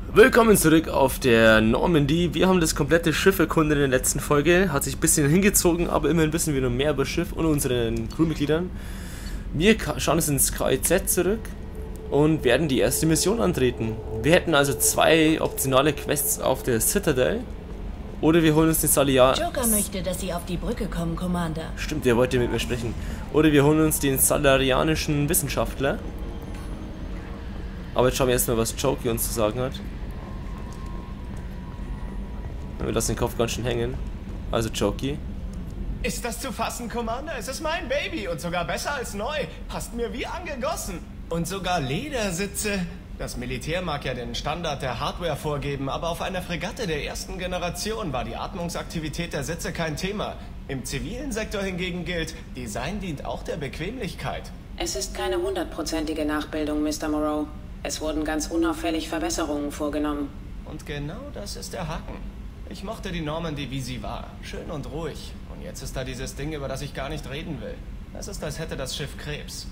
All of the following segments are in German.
Willkommen zurück auf der Normandy. Wir haben das komplette Schiff erkundet in der letzten Folge. Hat sich ein bisschen hingezogen, aber immerhin wissen wir noch mehr über das Schiff und unseren Crewmitgliedern. Wir schauen uns ins KIZ zurück und werden die erste Mission antreten. Wir hätten also zwei optionale Quests auf der Citadel. Oder wir holen uns den Joker möchte, dass Sie auf die Brücke kommen, Commander. Stimmt, der wollte mit mir sprechen. Oder wir holen uns den salarianischen Wissenschaftler. Aber jetzt schauen wir erstmal, was Jokey uns zu sagen hat. Wir lassen den Kopf ganz schön hängen. Also Jokey. Ist das zu fassen, Commander? Es ist mein Baby und sogar besser als neu. Passt mir wie angegossen. Und sogar Ledersitze. Das Militär mag ja den Standard der Hardware vorgeben, aber auf einer Fregatte der ersten Generation war die Atmungsaktivität der Sitze kein Thema. Im zivilen Sektor hingegen gilt, Design dient auch der Bequemlichkeit. Es ist keine 100%ige Nachbildung, Mr. Moreau. Es wurden ganz unauffällig Verbesserungen vorgenommen. Und genau das ist der Haken. Ich mochte die Normandy, wie sie war. Schön und ruhig. Und jetzt ist da dieses Ding, über das ich gar nicht reden will. Es ist, als hätte das Schiff Krebs.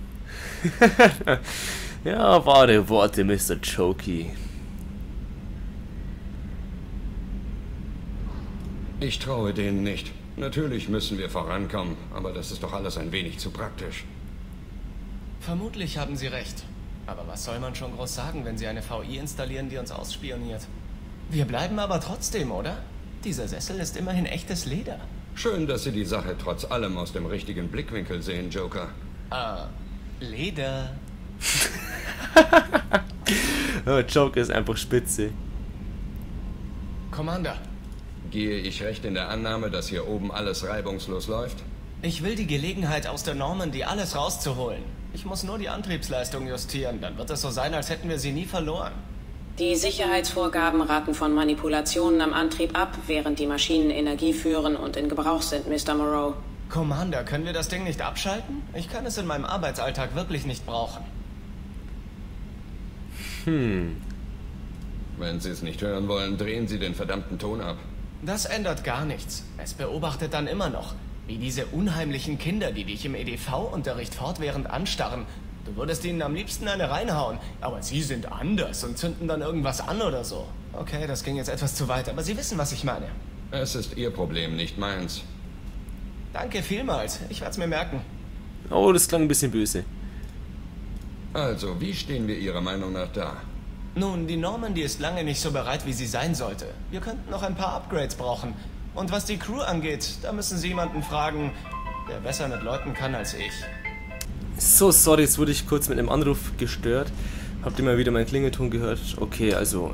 Ja, wahre Worte, Mr. Jokey. Ich traue denen nicht. Natürlich müssen wir vorankommen, aber das ist doch alles ein wenig zu praktisch. Vermutlich haben Sie recht. Aber was soll man schon groß sagen, wenn Sie eine VI installieren, die uns ausspioniert? Wir bleiben aber trotzdem, oder? Dieser Sessel ist immerhin echtes Leder. Schön, dass Sie die Sache trotz allem aus dem richtigen Blickwinkel sehen, Joker. Leder. Oh, Joker ist einfach spitze. Commander. Gehe ich recht in der Annahme, dass hier oben alles reibungslos läuft? Ich will die Gelegenheit aus der Normandy alles rauszuholen. Ich muss nur die Antriebsleistung justieren, dann wird es so sein, als hätten wir sie nie verloren. Die Sicherheitsvorgaben raten von Manipulationen am Antrieb ab, während die Maschinen Energie führen und in Gebrauch sind, Mr. Moreau. Commander, können wir das Ding nicht abschalten? Ich kann es in meinem Arbeitsalltag wirklich nicht brauchen. Wenn Sie es nicht hören wollen, drehen Sie den verdammten Ton ab. Das ändert gar nichts. Es beobachtet dann immer noch, wie diese unheimlichen Kinder, die dich im EDV-Unterricht fortwährend anstarren. Du würdest ihnen am liebsten eine reinhauen, aber sie sind anders und zünden dann irgendwas an oder so. Okay, das ging jetzt etwas zu weit, aber Sie wissen, was ich meine. Es ist Ihr Problem, nicht meins. Danke vielmals, ich werde es mir merken. Oh, das klang ein bisschen böse. Also, wie stehen wir Ihrer Meinung nach da? Nun, die Normandy ist lange nicht so bereit, wie sie sein sollte. Wir könnten noch ein paar Upgrades brauchen. Und was die Crew angeht, da müssen Sie jemanden fragen, der besser mit Leuten kann als ich. So, sorry, jetzt wurde ich kurz mit einem Anruf gestört. Habt ihr mal wieder meinen Klingelton gehört? Okay, also,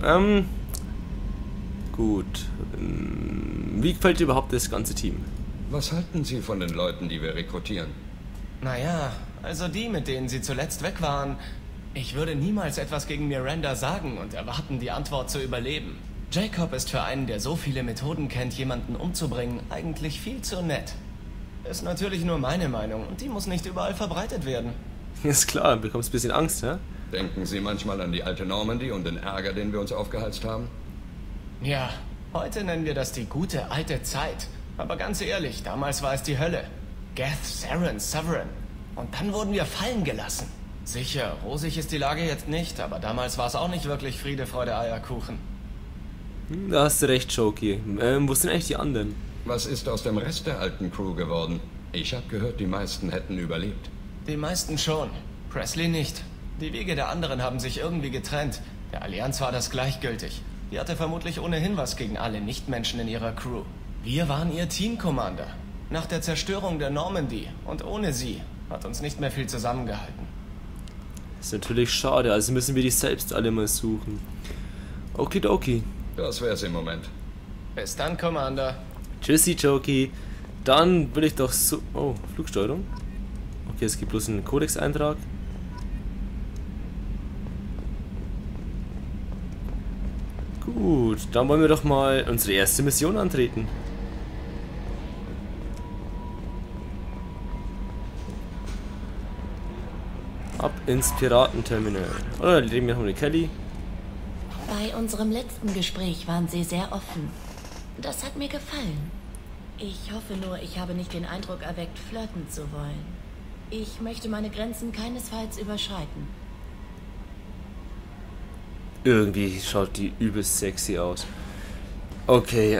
gut. Wie gefällt dir überhaupt das ganze Team? Was halten Sie von den Leuten, die wir rekrutieren? Naja, also die, mit denen Sie zuletzt weg waren. Ich würde niemals etwas gegen Miranda sagen und erwarten, die Antwort zu überleben. Jacob ist für einen, der so viele Methoden kennt, jemanden umzubringen, eigentlich viel zu nett. Ist natürlich nur meine Meinung und die muss nicht überall verbreitet werden. Ist klar, du bekommst ein bisschen Angst, ja? Denken Sie manchmal an die alte Normandy und den Ärger, den wir uns aufgehalst haben? Ja, heute nennen wir das die gute alte Zeit. Aber ganz ehrlich, damals war es die Hölle. Geth, Saren, Sovereign. Und dann wurden wir fallen gelassen. Sicher, rosig ist die Lage jetzt nicht, aber damals war es auch nicht wirklich Friede, Freude, Eierkuchen. Da hast du recht, Jokey. Wo sind eigentlich die anderen? Was ist aus dem Rest der alten Crew geworden? Ich habe gehört, die meisten hätten überlebt. Die meisten schon. Presley nicht. Die Wege der anderen haben sich irgendwie getrennt. Der Allianz war das gleichgültig. Die hatte vermutlich ohnehin was gegen alle Nichtmenschen in ihrer Crew. Wir waren ihr Team-Commander. Nach der Zerstörung der Normandy und ohne sie hat uns nicht mehr viel zusammengehalten. Das ist natürlich schade, also müssen wir die selbst alle mal suchen. Okidoki. Das wär's im Moment. Bis dann, Commander. Tschüssi, Jokey. Dann will ich doch so... Oh, Flugsteuerung. Okay, es gibt bloß einen Codex-Eintrag. Gut, dann wollen wir doch mal unsere erste Mission antreten. Ab ins Piratenterminal. Oder reden wir noch mit Kelly. Bei unserem letzten Gespräch waren Sie sehr offen. Das hat mir gefallen. Ich hoffe nur, ich habe nicht den Eindruck erweckt, flirten zu wollen. Ich möchte meine Grenzen keinesfalls überschreiten. Irgendwie schaut die übelst sexy aus. Okay,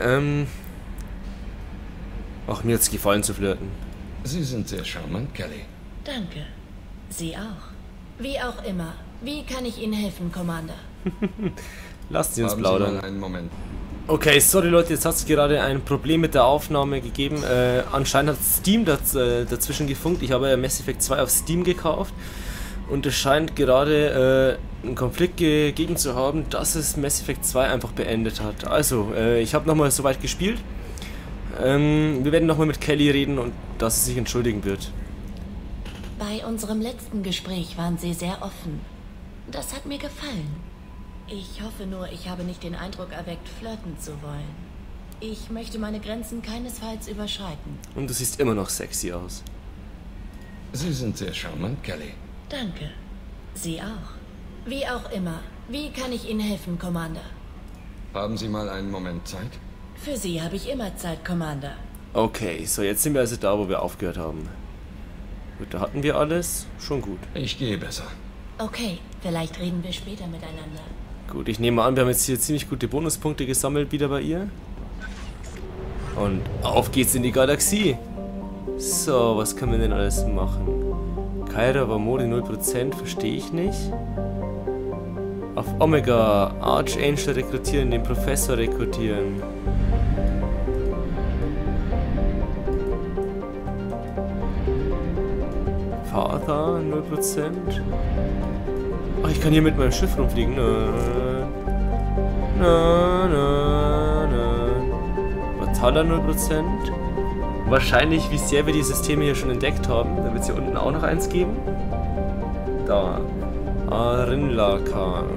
Ach, mir hat's gefallen zu flirten. Sie sind sehr charmant, Kelly. Danke. Sie auch. Wie auch immer. Wie kann ich Ihnen helfen, Commander? Lasst Sie uns Haben Sie plaudern. mal einen Moment. Okay, sorry Leute, jetzt hat es gerade ein Problem mit der Aufnahme gegeben. Anscheinend hat Steam dazwischen gefunkt. Ich habe ja Mass Effect 2 auf Steam gekauft. Und es scheint gerade einen Konflikt gegeben zu haben, dass es Mass Effect 2 einfach beendet hat. Also, ich habe nochmal soweit gespielt. Wir werden nochmal mit Kelly reden und dass sie sich entschuldigen wird. Bei unserem letzten Gespräch waren Sie sehr offen. Das hat mir gefallen. Ich hoffe nur, ich habe nicht den Eindruck erweckt, flirten zu wollen. Ich möchte meine Grenzen keinesfalls überschreiten. Und du siehst immer noch sexy aus. Sie sind sehr charmant, Kelly. Danke. Sie auch. Wie auch immer. Wie kann ich Ihnen helfen, Commander? Haben Sie mal einen Moment Zeit? Für Sie habe ich immer Zeit, Commander. Okay, so jetzt sind wir also da, wo wir aufgehört haben. Gut, da hatten wir alles. Schon gut. Ich gehe besser. Okay, vielleicht reden wir später miteinander. Gut, ich nehme an, wir haben jetzt hier ziemlich gute Bonuspunkte gesammelt wieder bei ihr. Und auf geht's in die Galaxie. So, was können wir denn alles machen? Kyra war Mode 0%, verstehe ich nicht. Auf Omega, Archangel rekrutieren, den Professor rekrutieren. Vater 0%. Ach, ich kann hier mit meinem Schiff rumfliegen. Batalla 0%. Wahrscheinlich, wie sehr wir die Systeme hier schon entdeckt haben. Da wird es hier unten auch noch eins geben. Da. Arinlakan.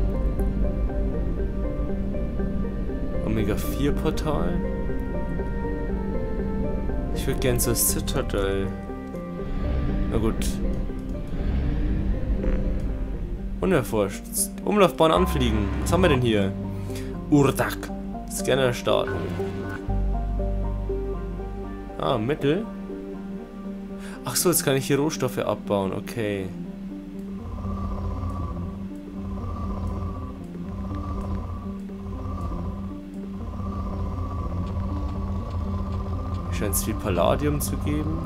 Omega 4 Portal. Ich würde gern zur Citadel. Na gut. Unerforscht. Umlaufbahn anfliegen. Was haben wir denn hier? Urdak. Scanner starten. Ah, Mittel. Ach so, jetzt kann ich hier Rohstoffe abbauen. Okay. Scheint es viel Palladium zu geben.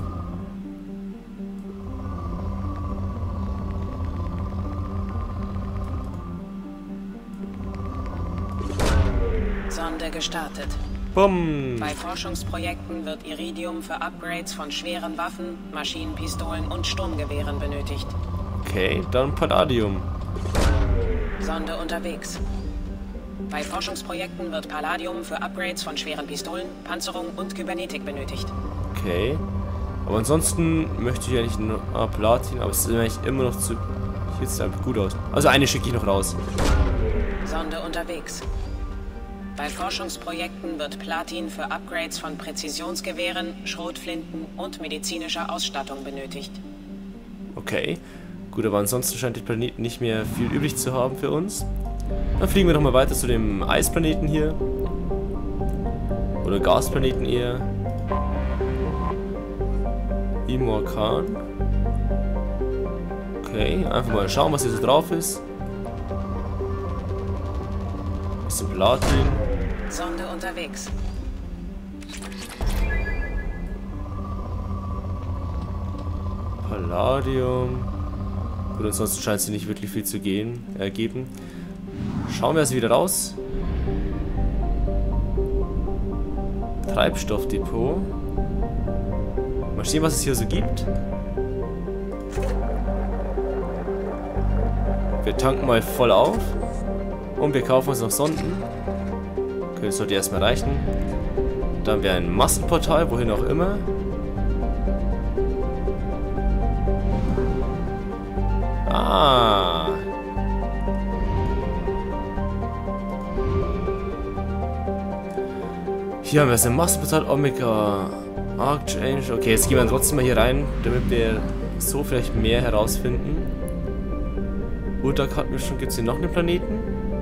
Sonde gestartet. Bumm. Bei Forschungsprojekten wird Iridium für Upgrades von schweren Waffen, Maschinenpistolen und Sturmgewehren benötigt. Okay, dann Palladium. Sonde unterwegs. Bei Forschungsprojekten wird Palladium für Upgrades von schweren Pistolen, Panzerung und Kybernetik benötigt. Okay. Aber ansonsten möchte ich eigentlich nur Platin, aber es ist eigentlich immer noch zu... Hier sieht es einfach gut aus. Also eine schicke ich noch raus. Sonde unterwegs. Bei Forschungsprojekten wird Platin für Upgrades von Präzisionsgewehren, Schrotflinten und medizinischer Ausstattung benötigt. Okay. Gut, aber ansonsten scheint der Planet nicht mehr viel übrig zu haben für uns. Dann fliegen wir nochmal weiter zu dem Eisplaneten hier. Oder Gasplaneten eher. Imorkan. Okay, einfach mal schauen, was hier so drauf ist. Bisschen Platin. Sonde unterwegs. Palladium. Gut, ansonsten scheint es nicht wirklich viel zu ergeben. Schauen wir also wieder raus. Treibstoffdepot. Mal sehen, was es hier so gibt. Wir tanken mal voll auf. Und wir kaufen uns noch Sonden. Okay, das sollte erstmal reichen. Dann wäre ein Massenportal, wohin auch immer. Ah. Hier haben wir ein Massenportal, Omega, Archangel. Okay, jetzt gehen wir trotzdem mal hier rein, damit wir so vielleicht mehr herausfinden. Urdak hatten wir schon. Gibt es hier noch einen Planeten?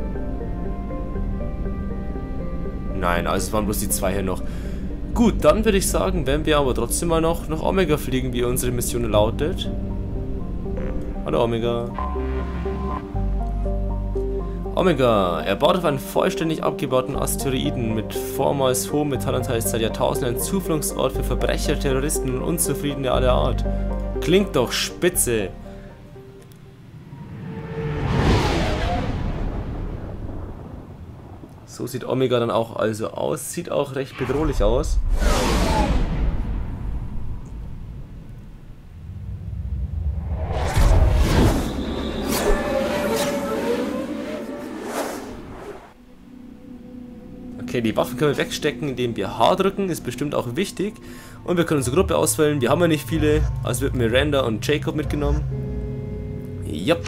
Nein, also es waren bloß die zwei hier noch. Gut, dann würde ich sagen, werden wir aber trotzdem mal noch nach Omega fliegen, wie unsere Mission lautet. Hallo Omega. Omega. Er baut auf einen vollständig abgebauten Asteroiden mit vormals hohem Metallanteil seit Jahrtausenden ein Zufluchtsort für Verbrecher, Terroristen und Unzufriedene aller Art. Klingt doch spitze. So sieht Omega dann auch also aus. Sieht auch recht bedrohlich aus. Okay, die Waffen können wir wegstecken, indem wir H drücken, ist bestimmt auch wichtig. Und wir können unsere Gruppe auswählen, wir haben ja nicht viele, also wird Miranda und Jacob mitgenommen. Jupp.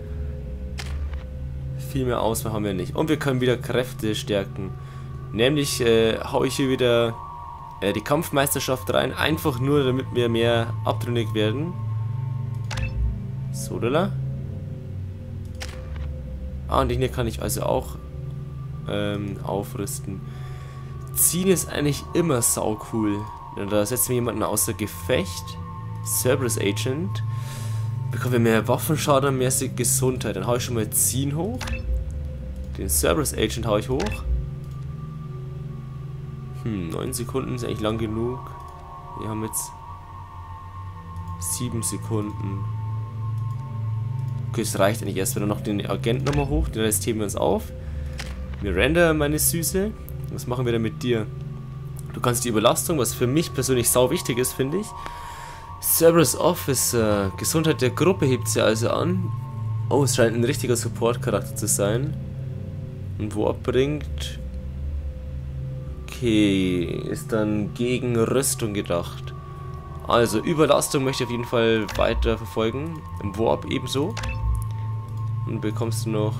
Viel mehr Auswahl haben wir nicht. Und wir können wieder Kräfte stärken. Nämlich hau ich hier wieder die Kampfmeisterschaft rein, einfach nur damit wir mehr abtrünnig werden. So, lala. Ah, und den hier kann ich also auch aufrüsten. Ziehen ist eigentlich immer sau cool. Da setzen wir jemanden außer Gefecht. Cerberus Agent. Bekommen wir mehr Waffenschaden, mehr Gesundheit. Dann hau ich schon mal Ziehen hoch. Den Cerberus Agent hau ich hoch. 9 Sekunden ist eigentlich lang genug. Wir haben jetzt 7 Sekunden. Okay, es reicht eigentlich erst. Wenn noch den Agent nochmal hoch. Den Rest heben wir uns auf. Miranda, meine Süße. Was machen wir denn mit dir? Du kannst die Überlastung, was für mich persönlich sau wichtig ist, finde ich. Cerberus Officer. Gesundheit der Gruppe hebt sie also an. Oh, es scheint ein richtiger Support-Charakter zu sein. Und wo abbringt. Okay, ist dann gegen Rüstung gedacht. Also, Überlastung möchte ich auf jeden Fall weiter verfolgen. Im Warp ebenso. Und bekommst du noch.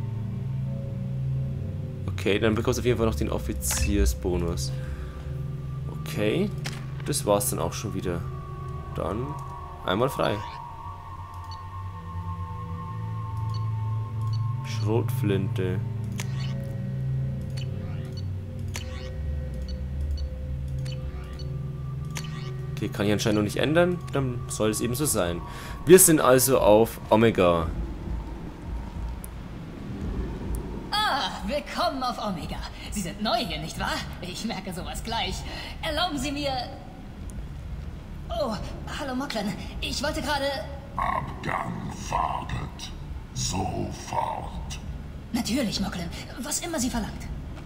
Okay, dann bekommst du auf jeden Fall noch den Offiziersbonus. Okay, das war's dann auch schon wieder. Dann einmal frei. Schrotflinte. Okay, kann ich anscheinend noch nicht ändern. Dann soll es eben so sein. Wir sind also auf Omega. Willkommen auf Omega. Sie sind neu hier, nicht wahr? Ich merke sowas gleich. Erlauben Sie mir... Oh, hallo Moclan. Ich wollte gerade... Abgang wartet. Sofort. Natürlich, Moclan. Was immer Sie verlangt.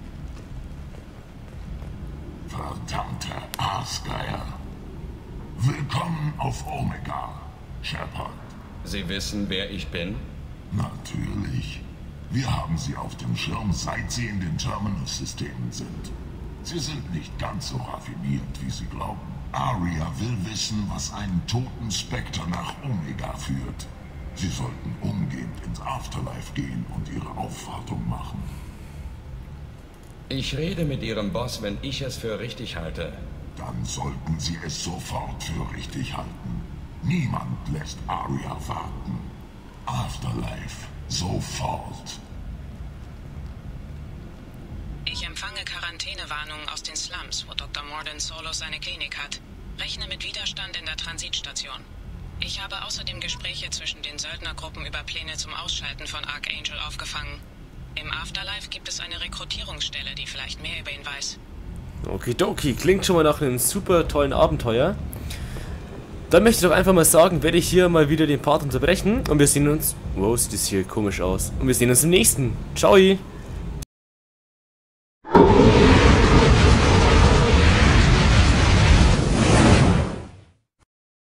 Verdammter Aasgeier. Willkommen auf Omega, Shepard. Sie wissen, wer ich bin? Natürlich. Wir haben sie auf dem Schirm, seit sie in den Terminus-Systemen sind. Sie sind nicht ganz so raffiniert, wie sie glauben. Aria will wissen, was einen toten Spectre nach Omega führt. Sie sollten umgehend ins Afterlife gehen und ihre Aufwartung machen. Ich rede mit Ihrem Boss, wenn ich es für richtig halte. Dann sollten Sie es sofort für richtig halten. Niemand lässt Aria warten. Afterlife. Sofort. Ich empfange Quarantänewarnungen aus den Slums, wo Dr. Mordin Solos seine Klinik hat. Rechne mit Widerstand in der Transitstation. Ich habe außerdem Gespräche zwischen den Söldnergruppen über Pläne zum Ausschalten von Archangel aufgefangen. Im Afterlife gibt es eine Rekrutierungsstelle, die vielleicht mehr über ihn weiß. Okidoki, klingt schon mal nach einem super tollen Abenteuer. Dann möchte ich doch einfach mal sagen, werde ich hier mal wieder den Part unterbrechen und wir sehen uns... Wow, sieht das hier komisch aus. Und wir sehen uns im nächsten. Ciao!